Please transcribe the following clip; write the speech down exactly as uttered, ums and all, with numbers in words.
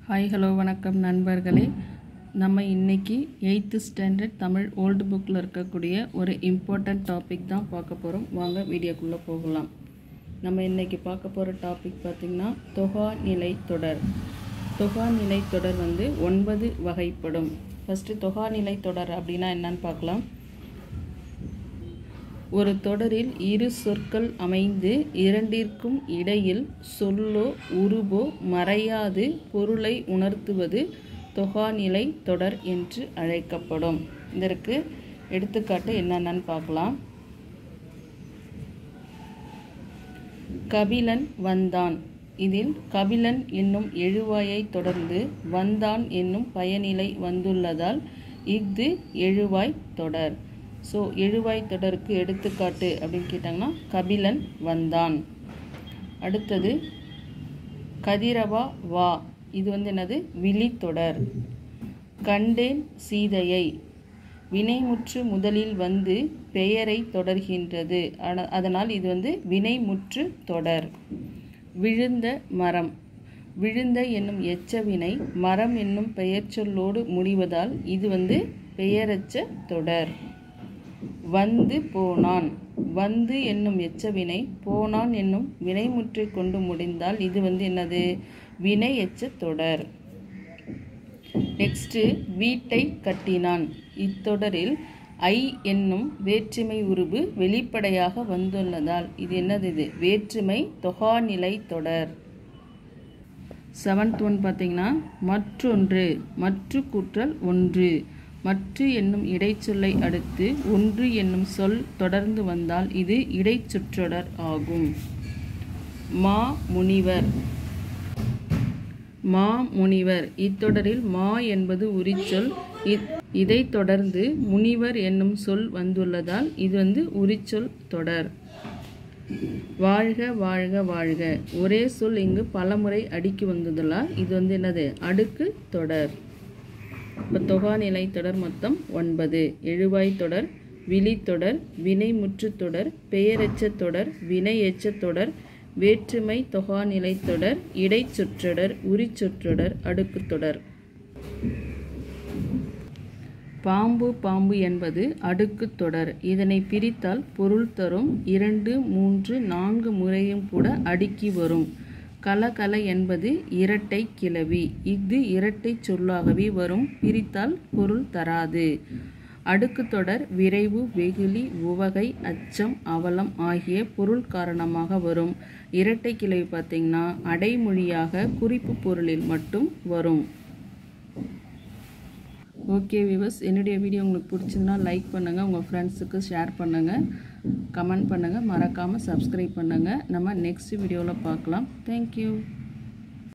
Hi hello வணக்கம் நண்பர்களே. நம்ம இன்றைக்கி எயித்து ஸ்டாண்டர்ட் தமிழ் ஓல்டு புக்கில் இருக்கக்கூடிய ஒரு இம்பார்ட்டண்ட் டாபிக் தான் பார்க்க போகிறோம். வாங்க வீடியோக்குள்ளே போகலாம். நம்ம இன்றைக்கி பார்க்க போகிற டாபிக் பார்த்திங்கன்னா தொகா நிலை தொடர். தொகா நிலை தொடர் வந்து ஒன்பது வகைப்படும். ஃபஸ்ட்டு தொகா நிலை தொடர் அப்படின்னா என்னன்னு பார்க்கலாம். ஒரு தொடரில் இரு சொற்கள் அமைந்து இரண்டிற்கும் இடையில் சொல்லோ உருவோ மறையாது பொருளை உணர்த்துவது தொகாநிலை தொடர் என்று அழைக்கப்படும். இதற்கு எடுத்துக்காட்டு என்னென்னு பார்க்கலாம். கபிலன் வந்தான். இதில் கபிலன் என்னும் எழுவாயை தொடர்ந்து வந்தான் என்னும் பயனிலை வந்துள்ளதால் இஃது எழுவாய் தொடர். ஸோ எழுவாய் தொடருக்கு எடுத்துக்காட்டு அப்படின்னு கேட்டாங்கன்னா கபிலன் வந்தான். அடுத்தது கதிரவா வா. இது வந்து என்னது விழித்தொடர். கண்டேன் சீதையை. வினைமுற்று முதலில் வந்து பெயரை தொடர்கின்றது, அதனால் இது வந்து வினைமுற்று தொடர். விழுந்த மரம். விழுந்த என்னும் எச்சவினை மரம் என்னும் பெயர் சொல்லோடு முடிவதால் இது வந்து பெயரச்ச தொடர். வந்து போனான். வந்து என்னும் எச்சவினை போனான் என்னும் வினைமுற்றை கொண்டு முடிந்தால் இது வந்து என்னது வினை எச்ச தொடர். நெக்ஸ்ட்டு வீட்டை கட்டினான். இத்தொடரில் ஐ என்னும் வேற்றுமை உருவு வெளிப்படையாக வந்துள்ளதால் இது என்னது இது வேற்றுமை தொகாநிலை தொடர். செவன்த் ஒன் பார்த்தீங்கன்னா மற்றொன்று. மற்று கூற்றல் ஒன்று. மற்று என்னும் இடைச்சொல்லை அடுத்து ஒன்று என்னும் சொல் தொடர்ந்து வந்தால் இது இடைச்சொற்றொடர் ஆகும். மா முனிவர். மா முனிவர். இத்தொடரில் மா என்பது உரிச்சொல். இதை தொடர்ந்து முனிவர் என்னும் சொல் வந்துள்ளதால் இது வந்து உரிச்சொல் தொடர். வாழ்க வாழ்க வாழ்க. ஒரே சொல் இங்கு பலமுறை அடுக்கி வந்ததுள்ளால் இது வந்து என்னது அடுக்கு தொடர். இப்போ தொகாநிலை தொடர் மொத்தம் ஒன்பது. எழுவாய் தொடர், விழித்தொடர், வினைமுற்று தொடர், பெயரெச்ச தொடர், வினை எச்ச தொடர், வேற்றுமை தொகாநிலை தொடர், இடைச்சொற்றொடர், உரிச்சொற்றொடர், அடுக்கு தொடர். பாம்பு பாம்பு என்பது அடுக்கு தொடர். இதனை பிரித்தால் பொருள் தரும். இரண்டு மூன்று நான்கு முறையும் கூட அடுக்கி வரும். கலகல என்பது இரட்டை கிளவி. இது இரட்டை சொல்லாகவே வரும். பிரித்தால் பொருள் தராது. அடுக்கு தொடர் விரைவு, வெகுளி, உவகை, அச்சம், அவலம் ஆகிய பொருள் காரணமாக வரும். இரட்டை கிளவி பார்த்திங்கன்னா அடைமொழியாக குறிப்பு பொருளில் மட்டும் வரும். ஓகே வியூவர்ஸ், என்னுடைய வீடியோ உங்களுக்கு பிடிச்சிருந்தா லைக் பண்ணுங்கள், உங்கள் ஃப்ரெண்ட்ஸுக்கு ஷேர் பண்ணுங்கள், கமெண்ட் பண்ணுங்கள், மறக்காமல் சப்ஸ்கிரைப் பண்ணுங்கள். நம்ம நெக்ஸ்ட் வீடியோவில் பார்க்கலாம். தேங்க்யூ.